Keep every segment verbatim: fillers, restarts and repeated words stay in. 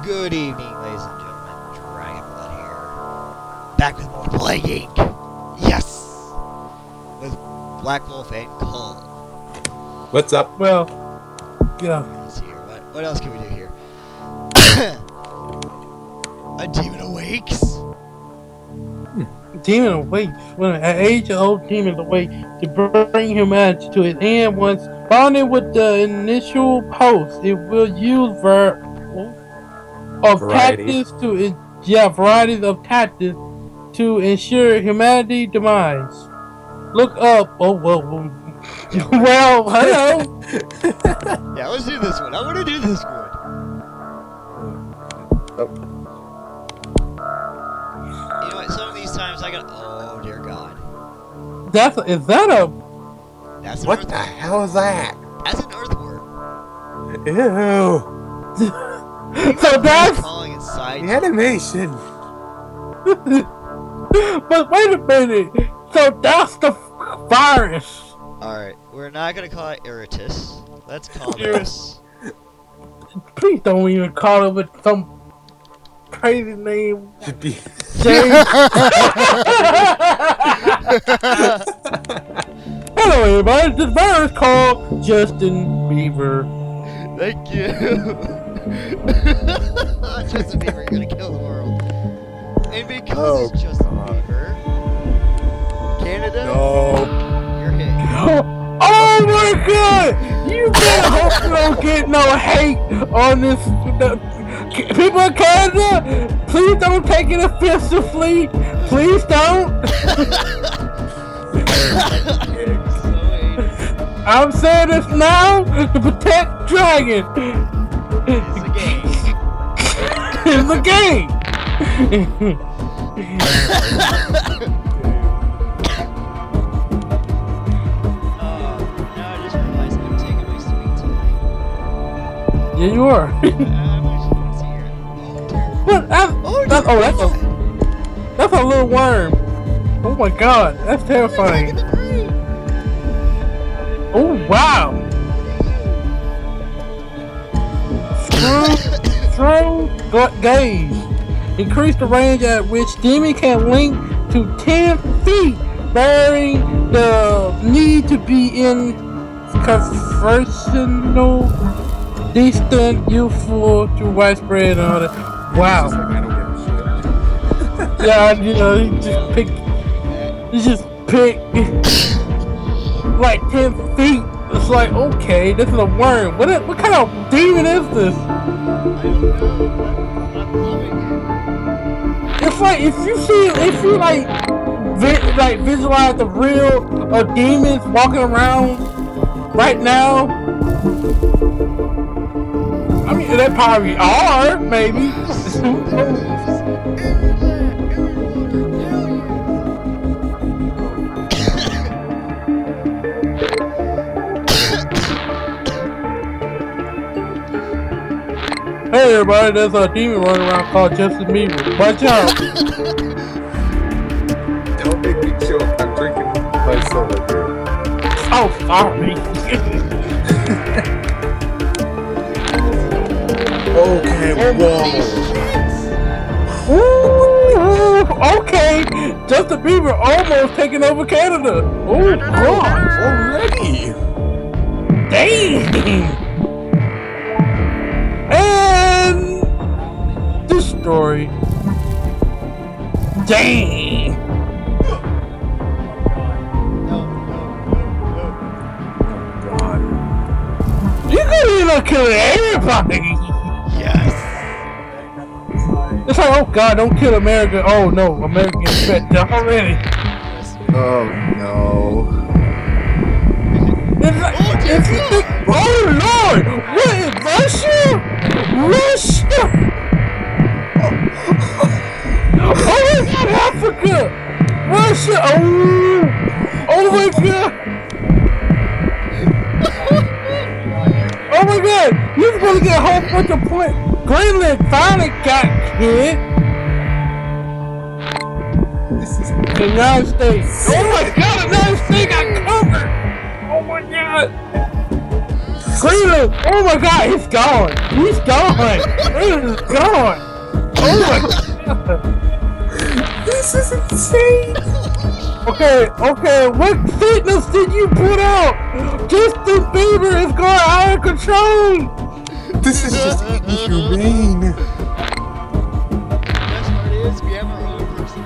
Good evening, ladies and gentlemen. Dragonblood here. Back with more Plague Incorporated. Yes! With Black Wolf and Cole. What's up? Well, yeah. Let's see here. What, what else can we do here? A demon awakes. Demon awakes. When an age-old demon awake to bring humanity to its end once bonded with the initial host. It will use ver of Variety. tactics to en- yeah varieties of tactics to ensure humanity demise. Look up. Oh well. Well, well hello. Yeah, let's do this one. I want to do this one. Oh. You know what? Some of these times I got. Oh dear God. That's is that a That's an What the earthworm. hell is that? That's an earthworm. Ew. so that's Crawling inside. The animation. but wait a minute. So that's the virus. Alright, we're not gonna call it Iritus. Let's call Iris. this. Please don't even call it with some crazy name. Should be. James. Hello, everybody. This virus called Justin Bieber. Thank you. Justin Bieber, you're gonna kill the world. And because Oh, it's Justin God. Bieber, Canada, No. you're hit. Oh my God! You better hope you don't get no hate on this. The, people in Canada, please don't take it offensively. Please don't. I'm saying this now to protect Dragon. It's a game. It's a game. Oh, now I just realized I'm taking my sweet time. Yeah, you are. I'm actually going to see here. Oh, dear. What? That's, Oh, that's, dear oh, that's a God. that's a little worm. Oh my God, that's terrifying. Oh wow. Strong, strong ga- gaze. Increase the range at which demon can link to ten feet, bearing the need to be in conversational distant, useful to widespread and all that. Wow. It's like, I don't give a Yeah, you know, he just picked. He just picked like ten feet. It's like, okay, this is a worm. What? Is, what kind of demon is this? I don't know. I'm loving it. It's like if you see, if you like, vi- like visualize the real uh, demons walking around right now. I mean, they probably are, maybe. Hey everybody, there's a demon running around called Justin Bieber. Watch out! Don't make me choke. I'm drinking my soda here. Oh, sorry. Okay, whoa. Ooh, okay, Justin Bieber almost taking over Canada. Oh God! Already? Dang! And destroy. Dang! God. You could even kill everybody. Yes. It's like, oh God, don't kill America. Oh no, Americans bet already. Oh no. It's like, if you think, oh Lord, what is Russia? Russia! Oh my God, Africa! Russia! Oh, oh my God! Oh my God! You're gonna get a whole bunch of points. Greenland finally got hit. This is. The United States. Oh my God! The United States got covered. Oh my God! Greenland! Oh my god, he's gone! He's gone! Greenland's gone! Oh my god! This is insane! Okay, okay, what fitness did you put out? Justin Bieber is going out of control! This is just inhumane! The best part is we have our own person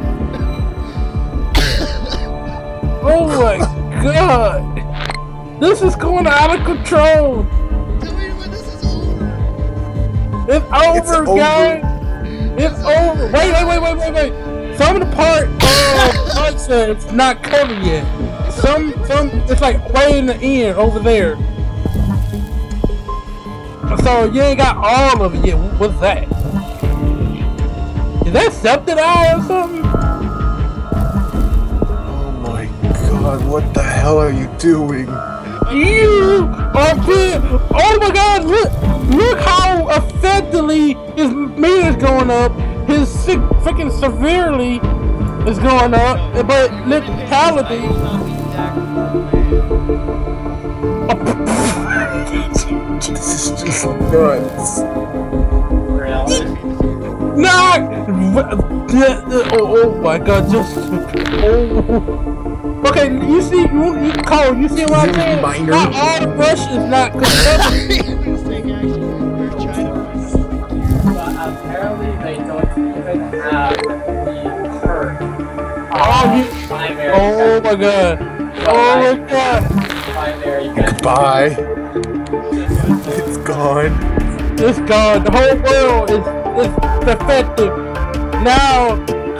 saying. Oh my god! This is going out of control! Tell me when this is over. It's over, It's over. guys! It's over! Wait, wait, wait, wait, wait, wait! Some of the part of uh, it's not covered yet. Some, some, it's like way in the end over there. So you ain't got all of it yet. What's that? Is that septic eye or something? Oh my god, what the hell are you doing? You are big. Oh my god, look, look how effectively his meter's going up. His sick, freaking severely is going up, but lethality. This is just nuts. Nah! Oh, oh my god, just. Oh. Okay, you see, you, you Cole, you see what I'm saying? Minor. Not all the brush is not good. Apparently they don't even have the hurt. Oh, you, Primary oh my god. Oh my god. primary Goodbye. It's gone. It's gone. The whole world is, is defective. Now,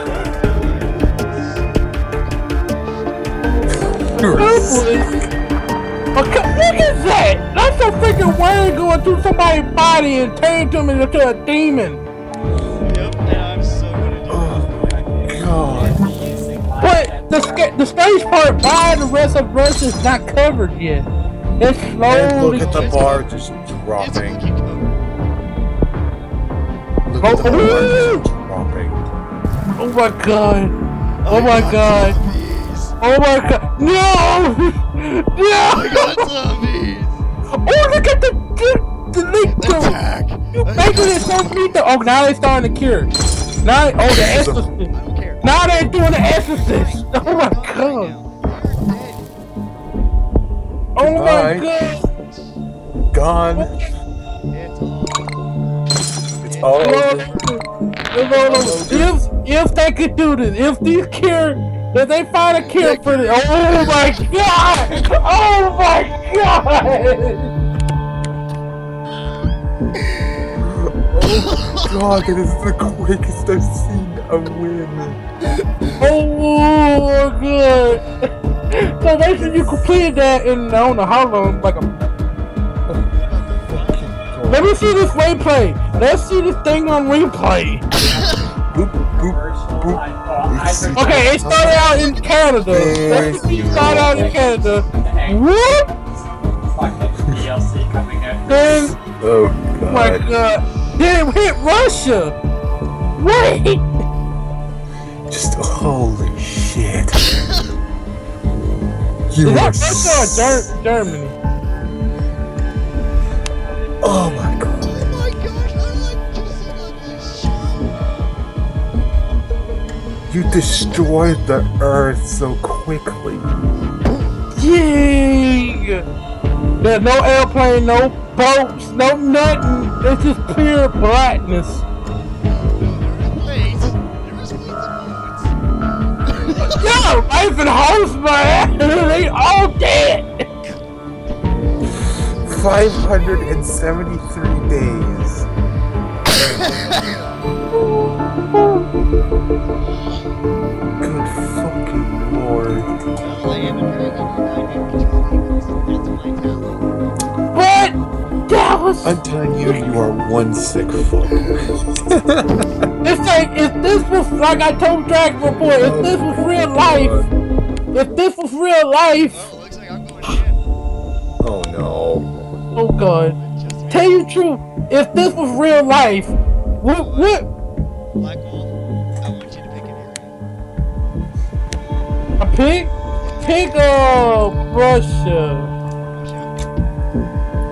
okay, look at that! That's a freaking word going through somebody's body and turning them into a demon. Yep, and I'm so gonna do it. God. But the sca- the stage part by the rest of Rush is not covered yet. It's And slowly. look at the bar just It's dropping. cookie cutter. Look at the Oh, bar ooh. just dropping. Oh my god! Oh my god! Zombies. Oh my god! No! I No! got zombies. Oh, look at the the, the link to Attack. you making it so lethal. Oh, now they're starting to cure. Now, oh, the exorcist. I don't care. Now they're doing the exorcist. Oh my Right god. now. Oh my Goodbye. god. Gone. It's It's all. all No, over. no, no, no. If if they could do this, if these cure, if they find a cure for this, oh my god! Oh my god! God, that is the quickest I've seen a win. Oh my god! So basically, you completed that in I don't know how long, like a. Let me see this replay. Let's see this thing on replay. Boop, boop, boop. Okay, it started out in Canada. Let's see, it started out in Canada. Whoop! D L C coming out. Then, Oh oh my god. god. Then it hit Russia. Wait! Just holy shit. Is You that are Russia or s- Ger- Germany? Oh my god. Oh my gosh, I like just like this. You destroyed the earth so quickly. Yay! There's no airplane, no boats, no nothing. It's just pure blackness. No, there was planes. There was planes and Yo, life and host, man! They all dead! five hundred seventy-three days. Good fucking lord. Well, I am a very good United control That's my talent. What? That was. I'm telling you, you are one sick fuck. It's like, if this was, like I told Dragon Report, if this was real life, if this was real life, Well, looks like I'm going again. Oh no. oh god. Just Tell you the truth, if this was real life, what, what, Black Wolf, I want you to pick an area. a pig? Pick, uh, Russia. Russia.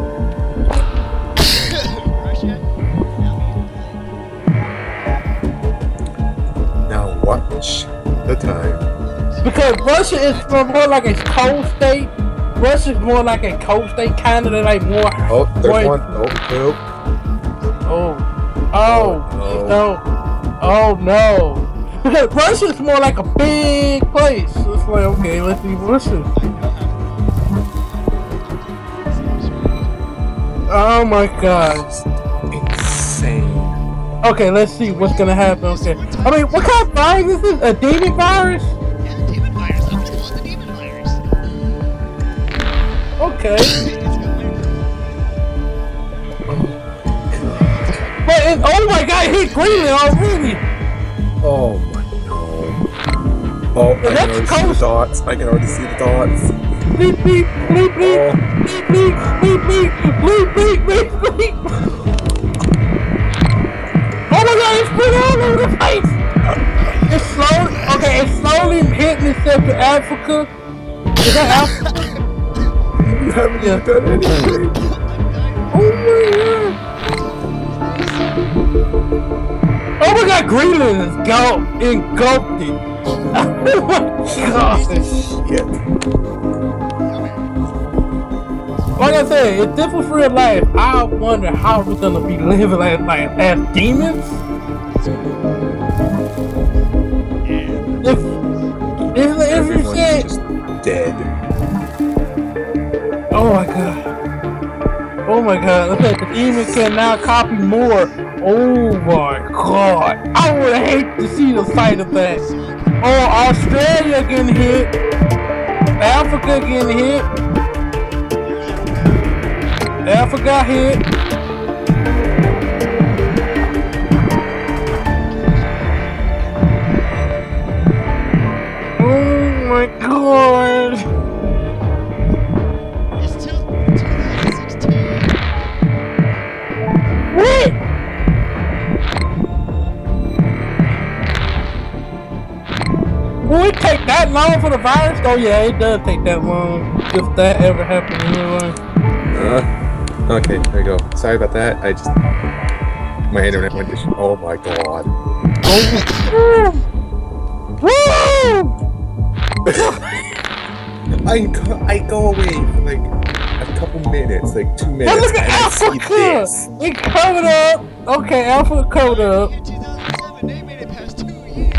Watch the time. Because Russia is more like a cold state. Russia's more like a cold state, kind of like more. Oh, there's more, one. Oh, nope. Oh, oh, Oh, oh, oh no. Because Russia's more like a big place. So it's like, okay, let's see Russia. Oh my god. Insane. Okay, let's see what's gonna happen. Okay. I mean, what kind of virus is this? A demon virus? Yeah, demon virus. I'm gonna call it the demon virus. Okay. It's gonna But it, oh my god, it hit Greenland already! Oh my god. Oh, I can that's already see cold. the dots. I can already see the dots. Bleep, bleep, bleep, bleep, bleep, bleep, bleep, bleep, bleep, bleep, bleep, bleep. Oh my god, it's spread all over the place! It's slowly, okay, it's slowly hitting itself to Africa. Is that Africa? You haven't even done anything. Oh my god! Oh my god, Greenland is go engulfed it. Oh my god! Shit. Like I said, if this was real life, I wonder how we're gonna be living as like as demons. If if if you Everyone's said, just dead. oh my god, oh my god, look at the demon can now copy more. Oh my god, I would hate to see the sight of that. Oh, Australia getting hit, Africa getting hit. Africa got hit. Oh my god. It's till twenty sixteen. What? Will it take that long for the virus? Oh yeah, it does take that long. If that ever happened in real life. Uh, okay, there we go. Sorry about that. I just my internet went to sh- oh my god. I go, I go away for like a couple minutes, like two minutes. But look at and I see Africa! this. It covered up. Okay, Africa covered up. In two thousand seven, they made it past two years.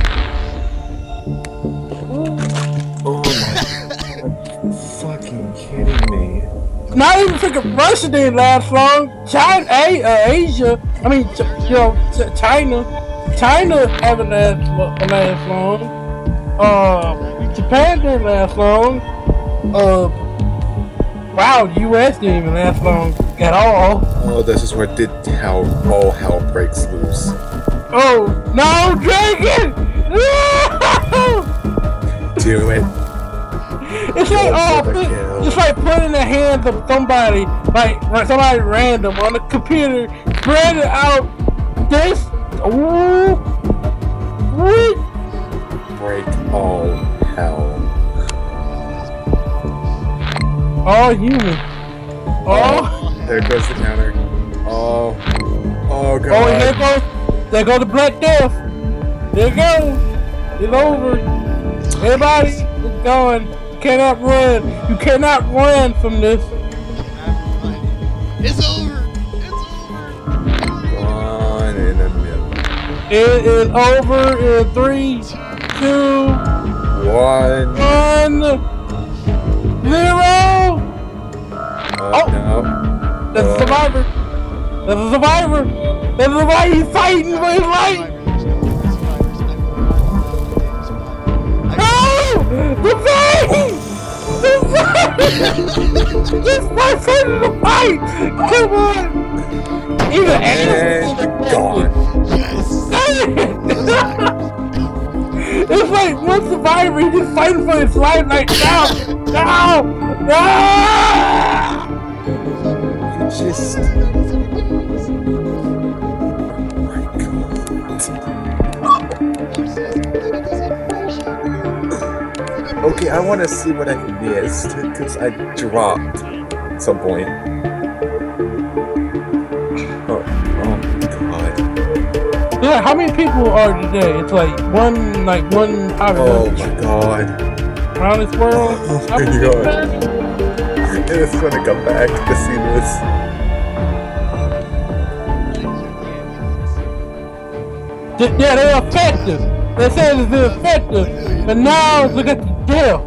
Oh my god. Fucking kidding me. Not even freaking Russia didn't last long. China, A- uh, Asia, I mean, Ch- you know, Ch- China, China haven't last, lo- last long. Uh, Japan didn't last long. Uh, wow, U S didn't even last long at all. Oh, this is where did hell all hell breaks loose. Oh no, dragon! No! Do it. It's like Go oh, for the put- kill. it's like putting in the hands of somebody, like like somebody random on the computer, spread it out. This, ooh, what? Break all hell. All human. Oh, There goes the counter. Oh. Oh god. oh, and there goes, there goes the Black Death. There it goes. It's over. Everybody is going. You cannot run. You cannot run from this. It's over. It's over. Gone in a minute. It is over in three, two, One. one, zero. Oh, Oh. no. There's a Oh. survivor. There's a survivor. There's a survivor. He's fighting for his life. No! The fight! The fight! This person in the fight! Come on! Even And gone. Yes. It's like one survivor, he's just fighting for his life, like, no! No! No! Just. Oh my god. Okay, I want to see what I missed because I dropped at some point. Oh, oh god. This Yeah, how many people are today? It's like one, like one Oh population my god. around this world. Oh How my many god. people? It's gonna come back to see this. Th- Yeah, they're effective. They say it's effective, but now look at the death.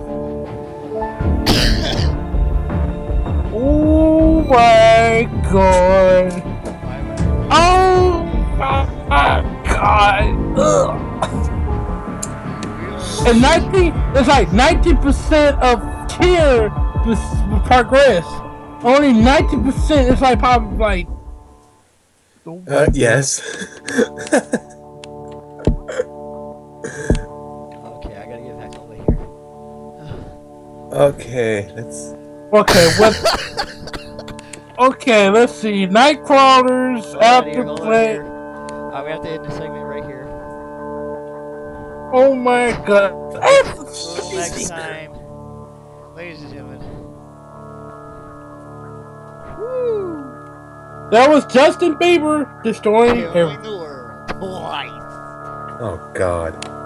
Oh my god. Oh my god. Ugh. And nineteen, it's like ninety percent of cure pres- progress. Only ninety percent is like probably like. Oh my Uh, God. yes. Okay, I gotta get back over here. Okay, let's. Okay, what? Okay, let's see. Nightcrawlers, Hold on here, after hold on play. here. Alright, we have to end the segment right here. Oh my god. Until next time, ladies and gentlemen. Woo! That was Justin Bieber destroying Killing everything. the world twice. Oh god.